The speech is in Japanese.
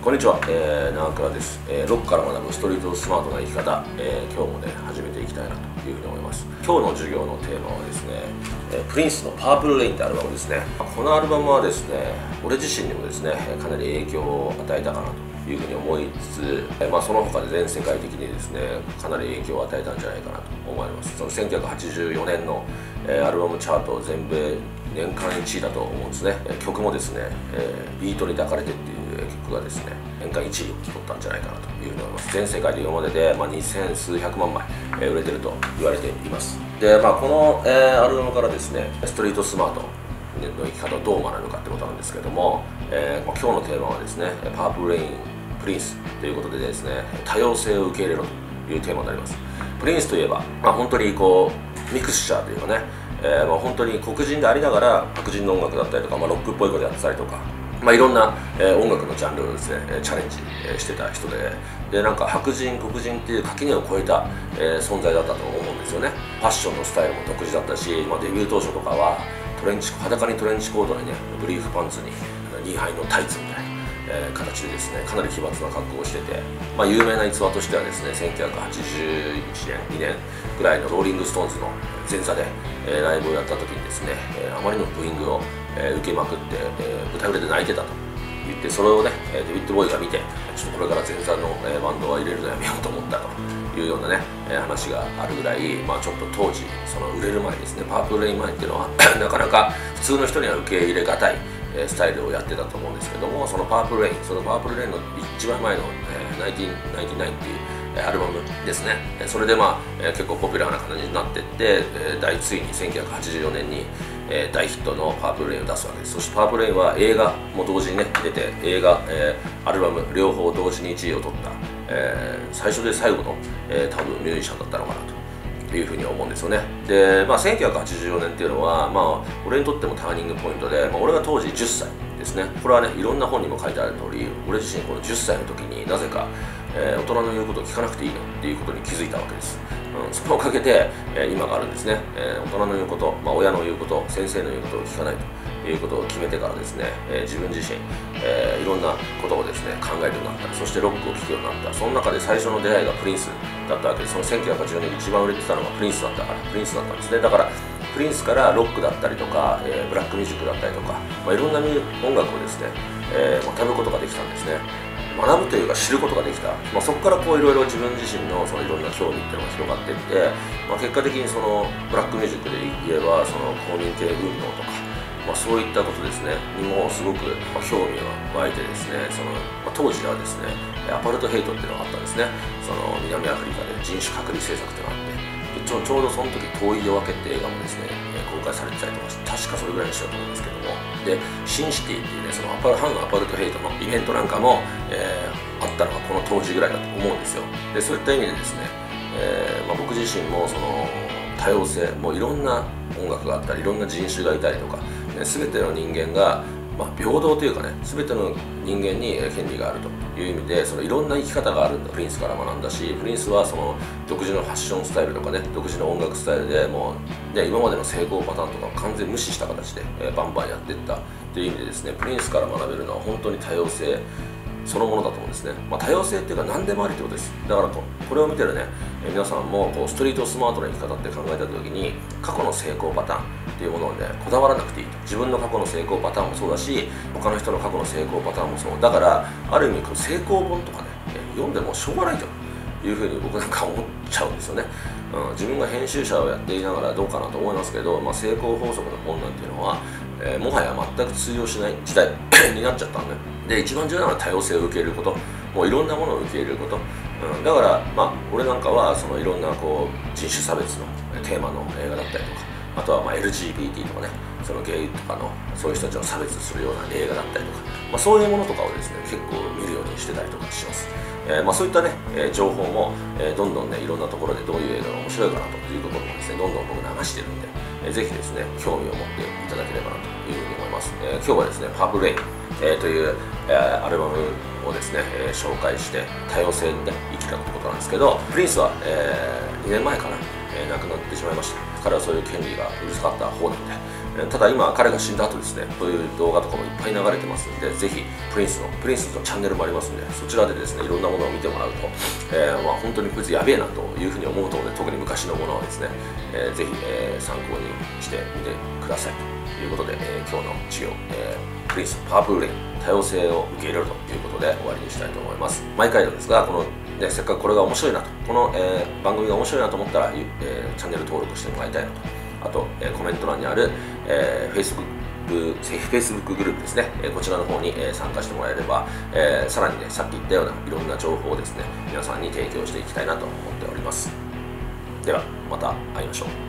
こんにちは、長倉です。ロックから学ぶストリートスマートな生き方、今日もね、始めていきたいなというふうに思います。今日の授業のテーマはですね、プリンスのパープルレインってアルバムですね。このアルバムはですね、俺自身にもですね、かなり影響を与えたかなというふうに思いつつ、その他で全世界的にですね、かなり影響を与えたんじゃないかなと思われます。その1984年の、アルバムチャート全米年間1位だと思うんですね。曲もですね、ビートに抱かれてっていう曲がですね、年間1位を取ったんじゃないかなというふうに思います。全世界で今までで、2000数百万枚、売れてると言われています。で、この、アルバムからですね、ストリートスマートの生き方をどう学ぶかってことなんですけれども、今日のテーマはですね、パープルレインプリンスということでですね、多様性を受け入れろというテーマになります。プリンスといえば、本当にこうミクスチャーというかね、本当に黒人でありながら白人の音楽だったりとか、ロックっぽいことやってたりとか、いろんな、音楽のジャンルをですねチャレンジ、してた人で、なんか白人黒人っていう垣根を越えた、存在だったと思うんですよね。ファッションのスタイルも独自だったし、デビュー当初とかは裸にトレンチコートにね、ブリーフパンツにニーハイのタイツみたいな形でですね、かなり奇抜な格好をしてて、有名な逸話としてはですね、1981年2年ぐらいのローリング・ストーンズの前座で、ライブをやった時にですね、あまりのブーイングを、受けまくって、舞台裏で泣いてたと言って、それをねデビッド・ボーイが見て、ちょっとこれから前座の、バンドは入れるのやめようと思ったというようなね、話があるぐらい、ちょっと当時その売れる前ですね、パープルレイン前っていうのはなかなか普通の人には受け入れがたいスタイルをやってたと思うんですけども、そのパープルレインの一番前の1999っていうアルバムですね。それで結構ポピュラーな感じになっていって、ついに1984年に大ヒットのパープルレインを出すわけです。そしてパープルレインは映画も同時にね出て、映画、アルバム両方同時に1位を取った、最初で最後の、多分ミュージシャンだったのかなというふうに思うんですよね。で、1984年っていうのは、俺にとってもターニングポイントで、俺が当時10歳ですね。これはね、いろんな本にも書いてある通り、俺自身この10歳の時になぜか、大人の言うことを聞かなくていいのっていうことに気づいたわけです。そのおかげで、今があるんですね。大人の言うこと、親の言うこと、先生の言うことを聞かないということを決めてからですね、自分自身、いろんなことをですね考えるようになった。そしてロックを聴くようになった。その中で最初の出会いがプリンスだったわけです。その1984年に一番売れてたのがプリンスだったんですね。だからプリンスからロックだったりとか、ブラックミュージックだったりとか、いろんな音楽をですね、学ぶことができたんですね。学ぶというか知ることができた。そこからいろいろ自分自身のそのいろんな興味っていうのが広がっていって、結果的にそのブラックミュージックで言えばその公民権運動とか、そういったことですねにもすごく興味が湧いてですね、その当時はですねアパルトヘイトっていうのがあったんですね。その南アフリカで人種隔離政策っていうのがあって、ちょうどその時「遠い夜明け」って映画もですね公開されてたりとかして、確かそれぐらいにしようと思うんですけども、でシンシティっていうね、その反アパルトヘイトのイベントなんかも、あったのがこの当時ぐらいだと思うんですよ。でそういった意味でですね、僕自身もその多様性、もういろんな音楽があったり、いろんな人種がいたりとか、全ての人間が、平等というかね、全ての人間に権利があるという意味で、そのいろんな生き方があるんだ、プリンスから学んだし、プリンスはその独自のファッションスタイルとかね、独自の音楽スタイルでもう、今までの成功パターンとかを完全無視した形で、バンバンやっていったという意味でですね、プリンスから学べるのは本当に多様性そのものだと思うんですね。多様性っていうか何でもありってことです。だからこれを見てるね、皆さんもストリートスマートな生き方って考えた時に、過去の成功パターンっていうものをねこだわらなくていいと。自分の過去の成功パターンもそうだし、他の人の過去の成功パターンもそうだから、ある意味成功本とかね読んでもしょうがないというふうに僕なんか思っちゃうんですよね。自分が編集者をやっていながらどうかなと思いますけど、成功法則の本なんていうのは、もはや全く通用しない時代になっちゃったんで、一番重要なのは多様性を受け入れること、もういろんなものを受け入れること、だから俺なんかはそのいろんな人種差別のテーマの映画だったりとか、あとはLGBT とかね、そのゲイとかのそういう人たちを差別するような映画だったりとか、そういうものとかをですね結構見るようにしてたりとかします。そういったね、情報も、どんどんねいろんなところでどういう映画が面白いかなというところもですねどんどん僕流してるんで、ぜひですね興味を持っていただければなというふうに思います。今日はですねパープルレイン、という、アルバムをですね、紹介して多様性で生きたということなんですけど、プリンスは、2年前かな、亡くなってしまいました。彼はそういう権利がうるさかった方なんで、 ただ今彼が死んだ後ですね、そういう動画とかもいっぱい流れてますんで、ぜひプリンスのチャンネルもありますんで、そちらでですねいろんなものを見てもらうと、本当にこいつやべえなというふうに思うと思うので、特に昔のものはですね、ぜひ、参考にしてみてくださいということで、今日の授業、プリンスパープルレイン多様性を受け入れるということで終わりにしたいと思います。毎回なんですが、このせっかくこれが面白いなと、この、番組が面白いなと思ったら、チャンネル登録してもらいたいなと、あと、コメント欄にある、Facebook グループですね、こちらの方に、参加してもらえれば、さらにね、さっき言ったようないろんな情報をですね、皆さんに提供していきたいなと思っております。では、また会いましょう。